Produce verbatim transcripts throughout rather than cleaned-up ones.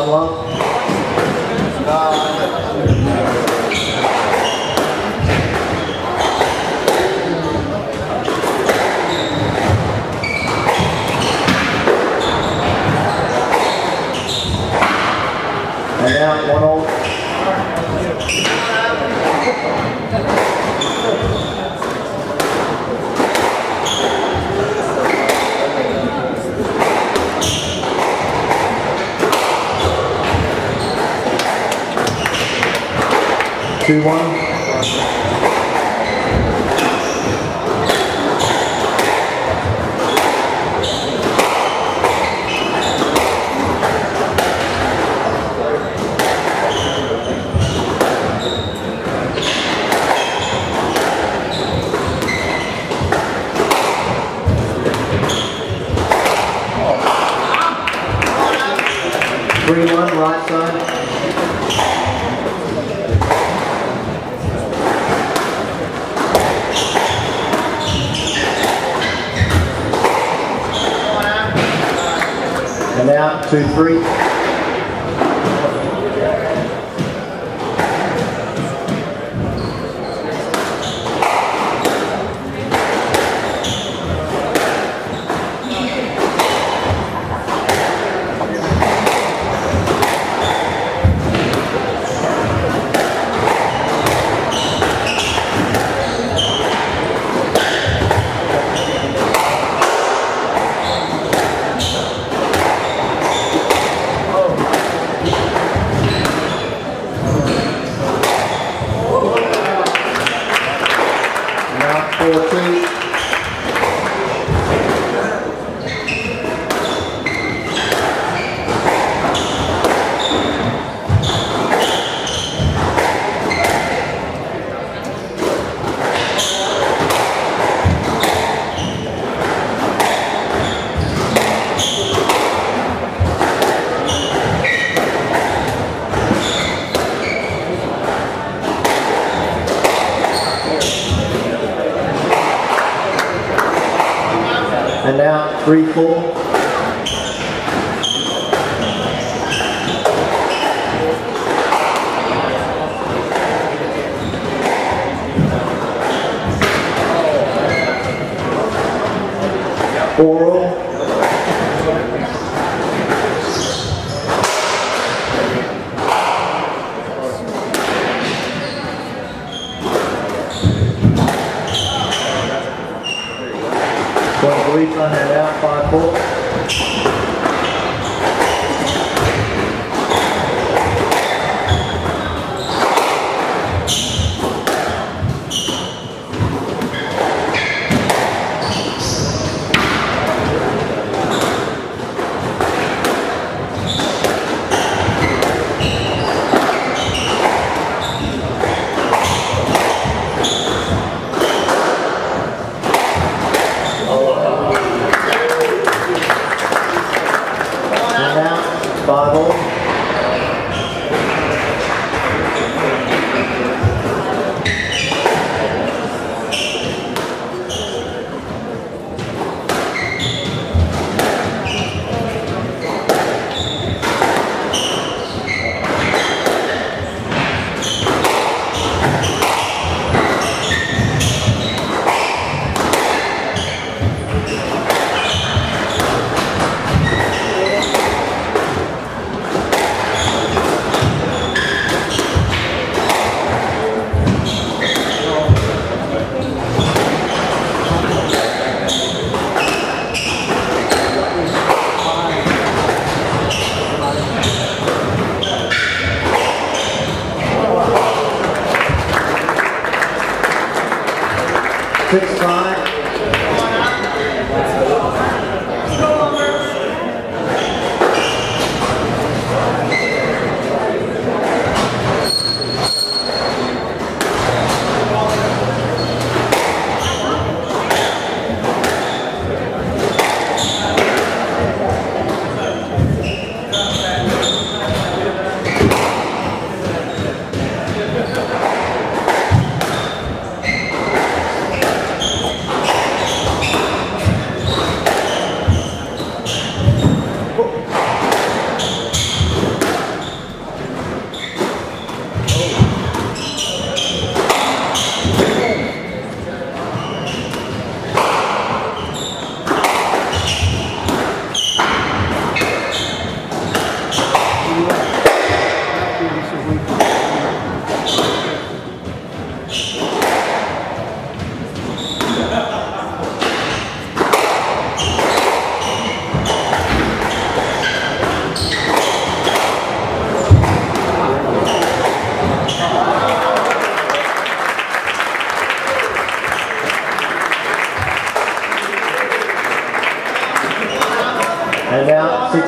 One love. And now one all. Two one. Three one, right side. And out, two, three. fourteen. And now three four. Four all. Point Louisa and out, five four. Five all.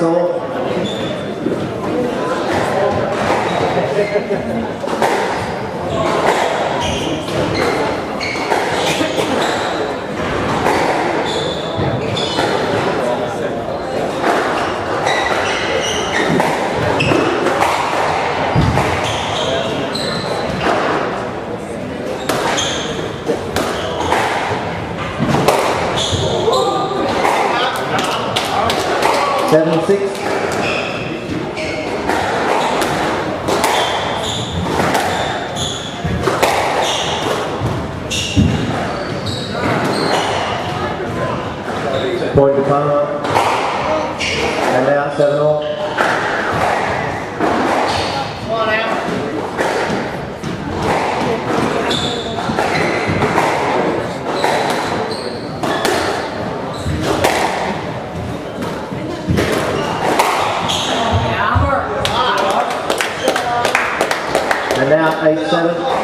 all. Seven six. Point to Palmer. And out seven all. One out. And now eight seven.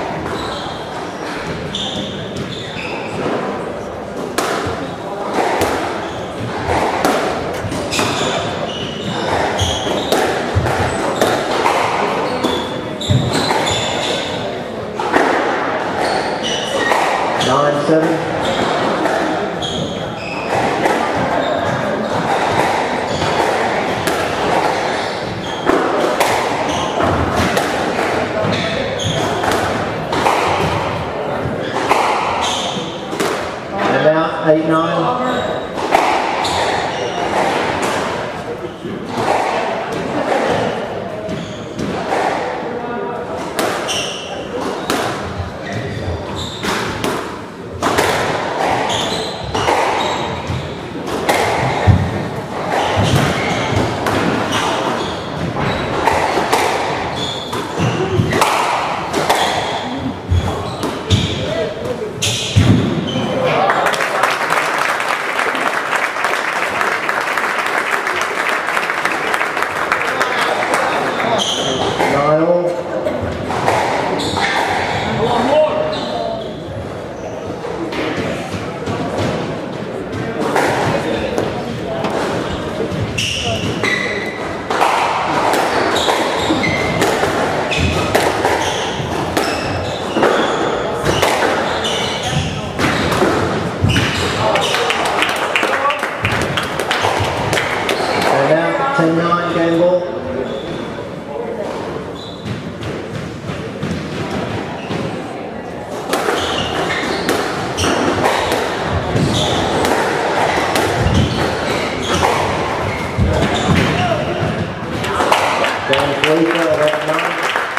Nine seven. Eight nine. Nine all. And now ten nine game ball. Down three for that nine.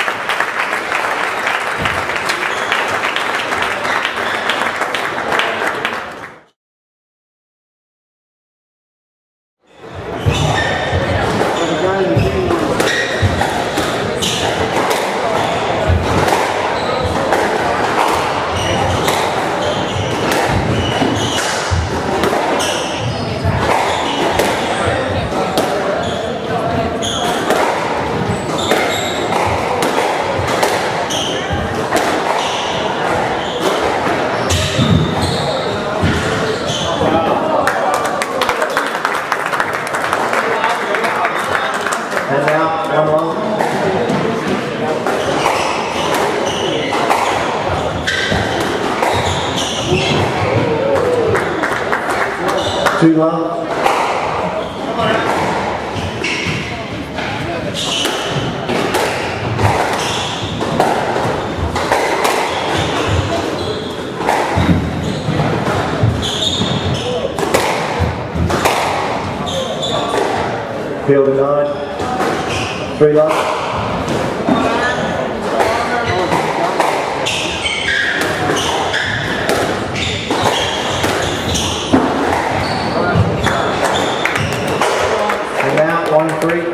And out, one long. Two long. Field of nine. Three long. And out, one three.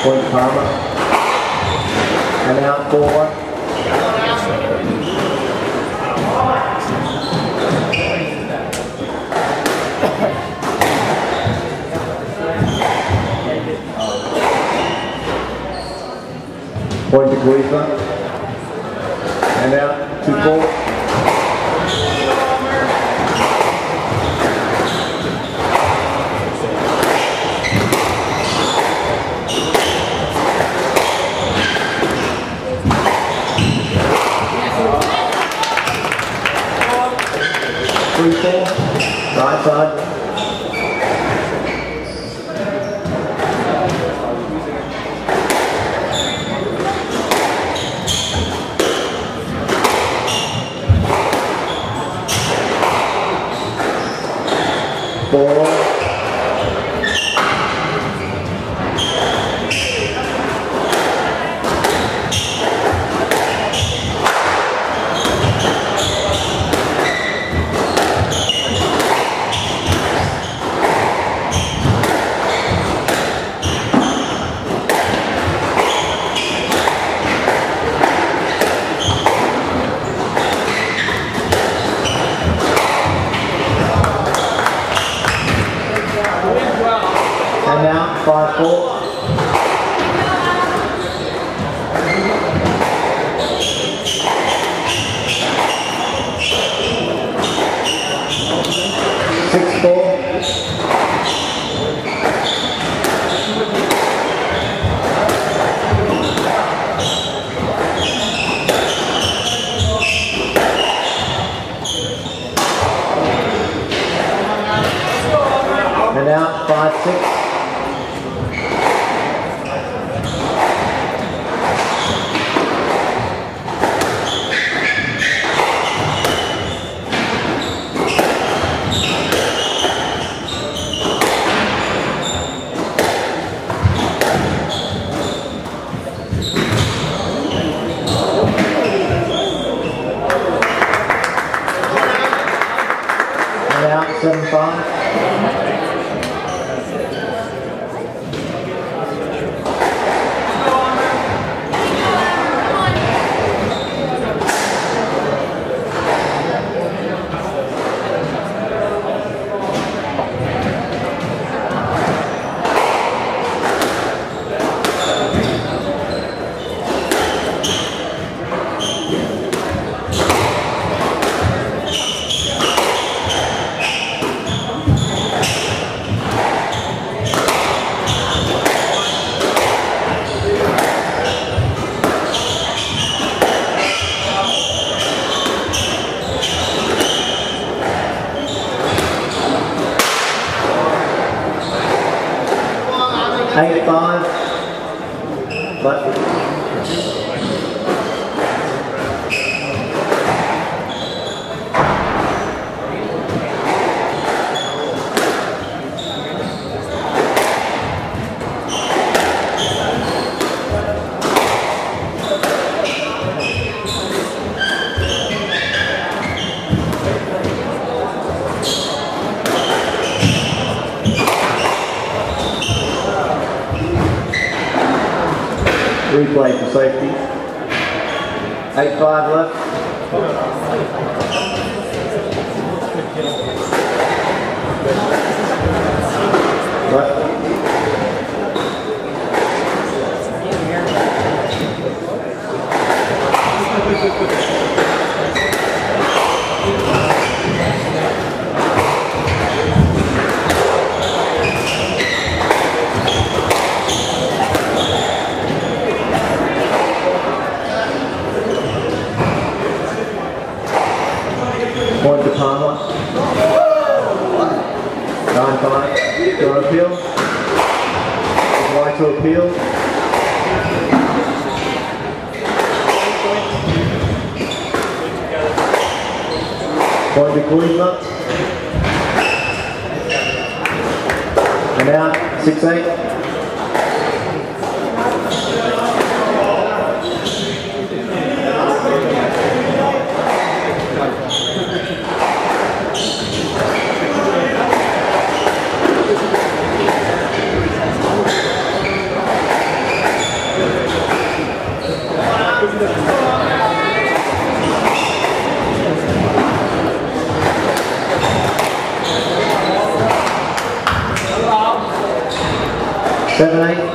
Point to Palmer. And out four. Point to Guifa. And out two four. Three four, right side. Four. And now, five four. Six four. And now, five six. And out seven five. Eight five. Left. Replay for safety. Eight five left. Left. Point to Palmer. Nine five. Do you appeal? Why to appeal? Point to Guifa. And out six eight. Seven, eight.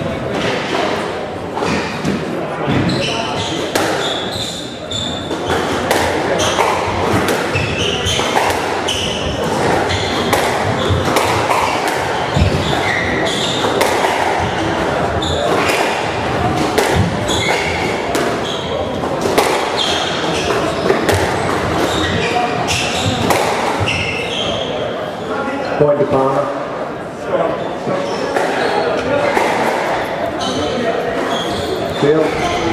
Point to Palmer. Field.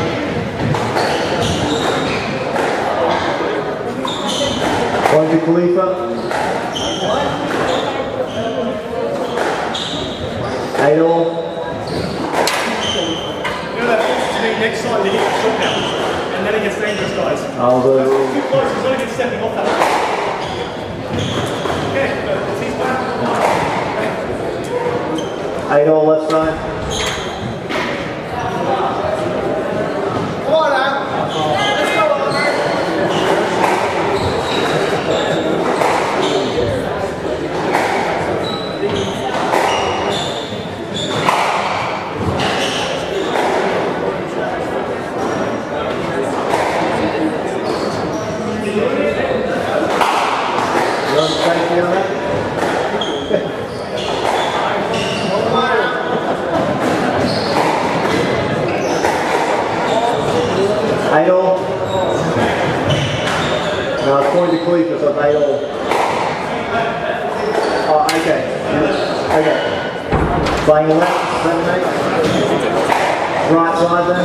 Point to Khalifa. Eight all. You know that to me next time they hit the shot now, and then it gets dangerous, guys. I'll do. Too close, he's not even stepping off that. Okay, but he's back. Eight all left side. Come on, Al. Let's go, Albert. Run safety on that. Eight all. No, it's point to Khalifa, so it's eight all. Oh, okay. Okay. Playing left, seven, eight. Right side then.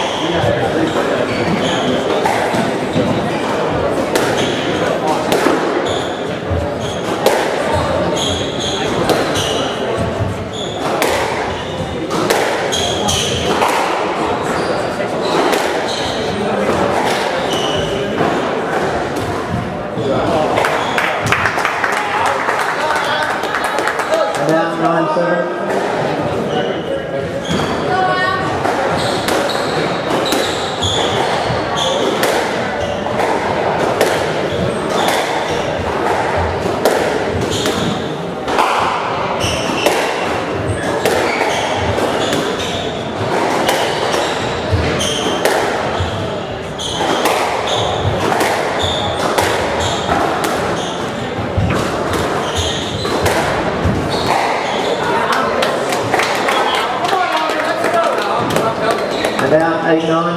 Now nine seven. And out eight nine.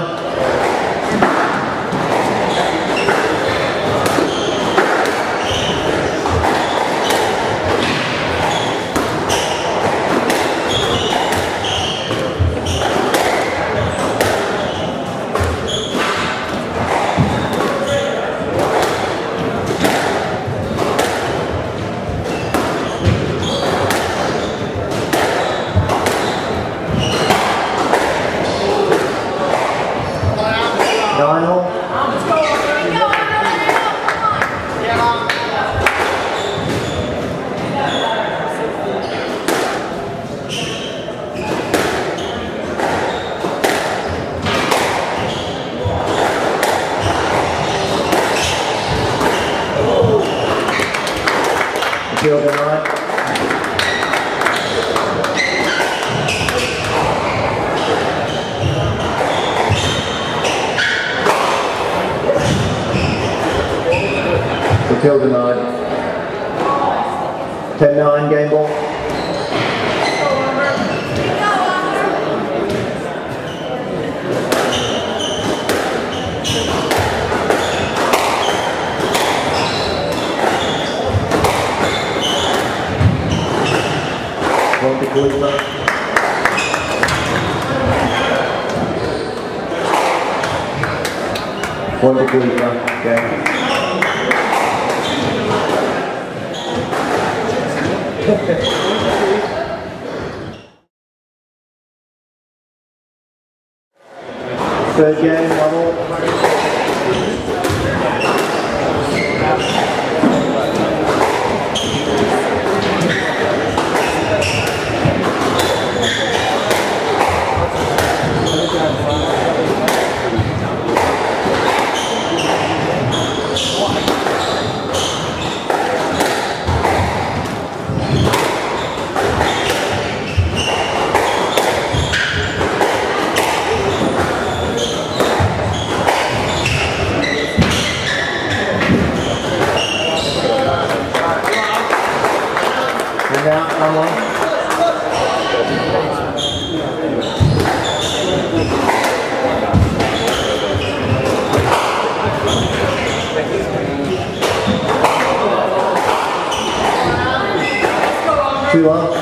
Nine all. Field tonight. Field tonight. ten nine game ball. One to Khalifa. One to Khalifa. Okay. Third game, one all. Two off.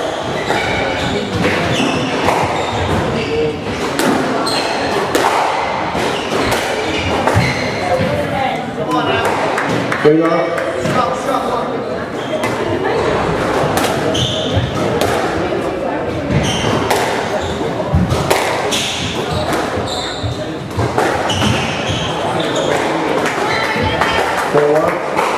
Three off. Four off.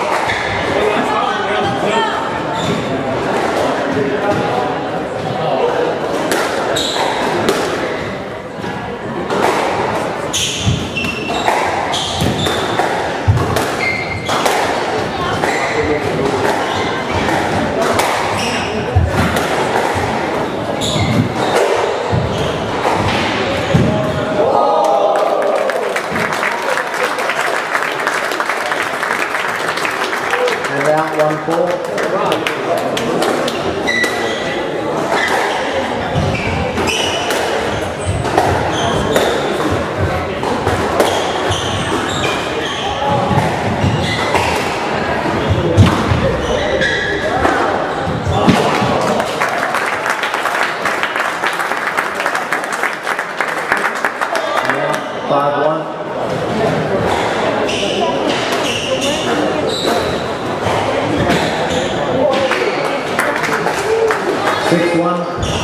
And out one four. Five one. Six one.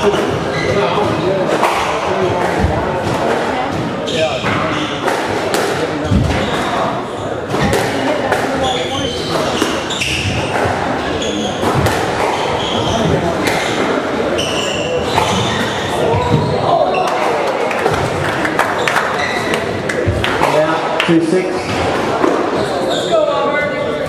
Now two six. Let's go, Albert.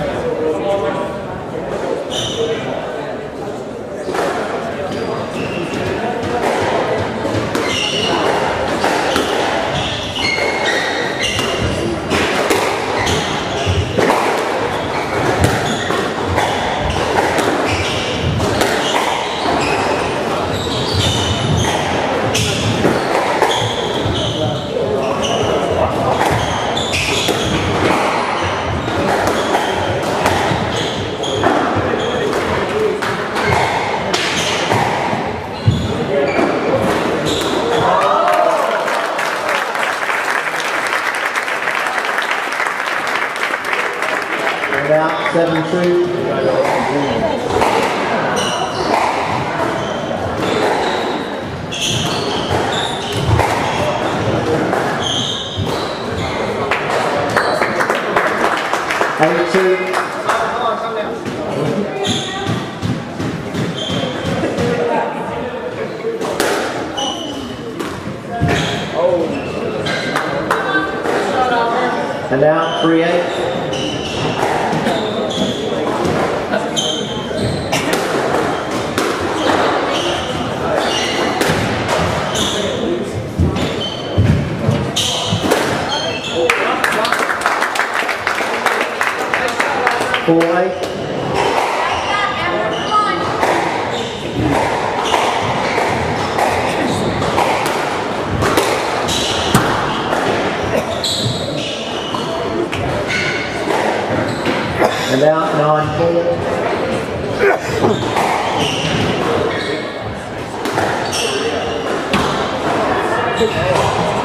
And out seven two. Eight two. And out three eight. Four eight. And out nine four.